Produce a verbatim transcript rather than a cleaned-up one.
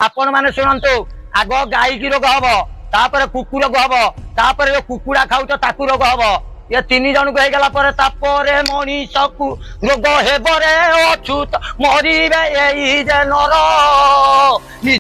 आपण माने शुणु आग गाई की रोग हम तापर कुकुर रोग हम तापर कुकुड़ा खाऊ ताकू रोग हम ये तीन जन को होगला मनीष को रोग हेबरे अछूत मरीबे जे नर